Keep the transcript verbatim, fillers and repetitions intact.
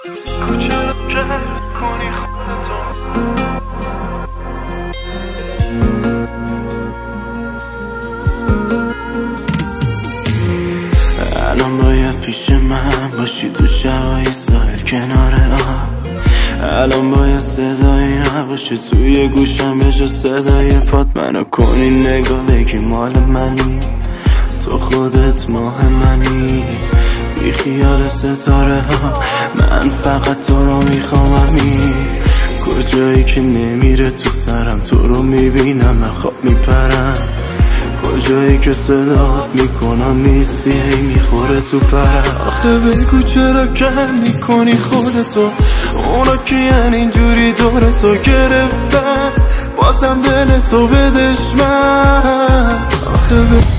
کجا رد کنی خودتو الان باید پیش من باشی تو شبای ساحل کنار آب الان باید صدایی نباشه توی گوشم به جا صدای پات منو کنی نگاه بگی مال منی تو خودت ماه منی بی خیال ستاره ها من فقط تو رو میخواممی کجایی که نمیره تو سرم تو رو میبینم من خواب میپرم کجایی که صدات میکنم نیستی هی میخوره تو پرم آخه بگو چرا کم میکنی خودتو اونا کین اینجوری دور تو گرفتن بازم دل تو به دشمن آخه